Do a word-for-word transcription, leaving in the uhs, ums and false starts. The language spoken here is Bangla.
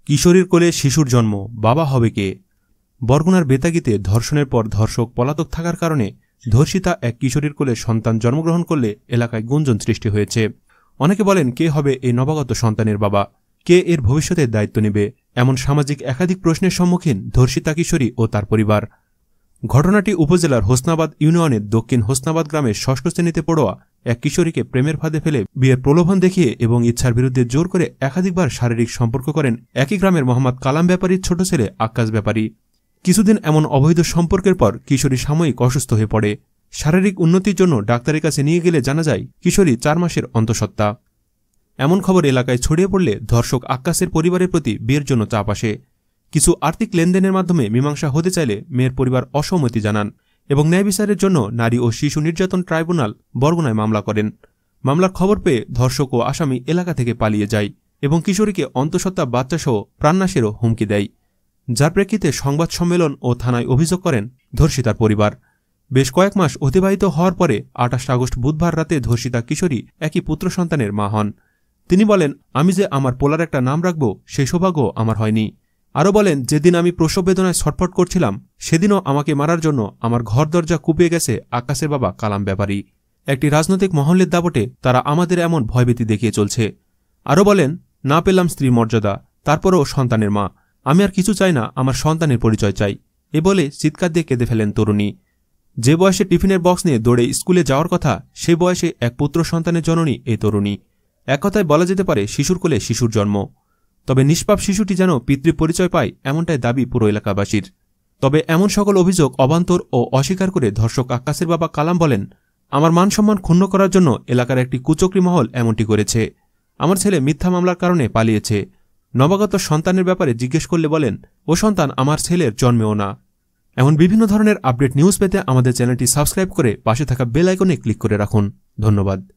কিশোরীর কোলে শিশুর জন্ম, বাবা হবে কে? বরগুনার বেতাগীতে ধর্ষণের পর ধর্ষক পলাতক থাকার কারণে ধর্ষিতা এক কিশোরীর কোলে সন্তান জন্মগ্রহণ করলে এলাকায় গুঞ্জন সৃষ্টি হয়েছে। অনেকে বলেন, কে হবে এই নবাগত সন্তানের বাবা, কে এর ভবিষ্যতের দায়িত্ব নেবে? এমন সামাজিক একাধিক প্রশ্নের সম্মুখীন ধর্ষিতা কিশোরী ও তার পরিবার। ঘটনাটি উপজেলার হোসনাবাদ ইউনিয়নের দক্ষিণ হোসনাবাদ গ্রামের ষষ্ঠ শ্রেণীতে পড়োয়া এক কিশোরীকে প্রেমের ফাঁদে ফেলে বিয়ের প্রলোভন দেখিয়ে এবং ইচ্ছার বিরুদ্ধে জোর করে একাধিকবার শারীরিক সম্পর্ক করেন একই গ্রামের মোহাম্মদ কালাম ব্যাপারীর ছোট ছেলে আক্কাস ব্যাপারী। কিছুদিন এমন অবৈধ সম্পর্কের পর কিশোরী সাময়িক অসুস্থ হয়ে পড়ে। শারীরিক উন্নতির জন্য ডাক্তারের কাছে নিয়ে গেলে জানা যায় কিশোরী চার মাসের অন্তঃসত্ত্বা। এমন খবর এলাকায় ছড়িয়ে পড়লে ধর্ষক আক্কাসের পরিবারের প্রতি বিয়ের জন্য চাপ আসে। কিছু আর্থিক লেনদেনের মাধ্যমে মীমাংসা হতে চাইলে মেয়ের পরিবার অসম্মতি জানান এবং ন্যায় বিচারের জন্য নারী ও শিশু নির্যাতন ট্রাইব্যুনাল বরগুনায় মামলা করেন। মামলার খবর পেয়ে ধর্ষক ও আসামি এলাকা থেকে পালিয়ে যায় এবং কিশোরীকে অন্তঃসত্ত্বা বাচ্চাসহ প্রাণনাশেরও হুমকি দেয়, যার প্রেক্ষিতে সংবাদ সম্মেলন ও থানায় অভিযোগ করেন ধর্ষিতার পরিবার। বেশ কয়েক মাস অতিবাহিত হওয়ার পরে আঠাশ আগস্ট বুধবার রাতে ধর্ষিতা কিশোরী একই পুত্র সন্তানের মা হন। তিনি বলেন, আমি যে আমার পোলার একটা নাম রাখব সেই সৌভাগ্য আমার হয়নি। আরও বলেন, যেদিন আমি প্রসব বেদনায় ছটফট করছিলাম সেদিনও আমাকে মারার জন্য আমার ঘর দরজা কুপিয়ে গেছে আক্কাসের বাবা কালাম ব্যাপারী। একটি রাজনৈতিক মহলের দাপটে তারা আমাদের এমন ভয়ভীতি দেখিয়ে চলছে। আরও বলেন, না পেলাম স্ত্রী মর্যাদা, তারপরও সন্তানের মা, আমি আর কিছু চাই না, আমার সন্তানের পরিচয় চাই, এ বলে চিৎকার দিয়ে কেঁদে ফেলেন তরুণী। যে বয়সে টিফিনের বক্স নিয়ে দৌড়ে স্কুলে যাওয়ার কথা সেই বয়সে এক পুত্র সন্তানের জননী এই তরুণী। এক কথায় বলা যেতে পারে শিশুর কোলে শিশুর জন্ম। তবে নিষ্পাপ শিশুটি যেন পিতৃ পরিচয় পায় এমনটাই দাবি পুরো এলাকাবাসীর। তবে এমন সকল অভিযোগ অবান্তর ও অস্বীকার করে ধর্ষক আক্কাসের বাবা কালাম বলেন, আমার মান সম্মান ক্ষুণ্ণ করার জন্য এলাকার একটি কুচক্রী মহল এমনটি করেছে। আমার ছেলে মিথ্যা মামলার কারণে পালিয়েছে। নবাগত সন্তানের ব্যাপারে জিজ্ঞেস করলে বলেন, ও সন্তান আমার ছেলের জন্মেও না। এমন বিভিন্ন ধরনের আপডেট নিউজ পেতে আমাদের চ্যানেলটি সাবস্ক্রাইব করে পাশে থাকা বেল আইকনে ক্লিক করে রাখুন। ধন্যবাদ।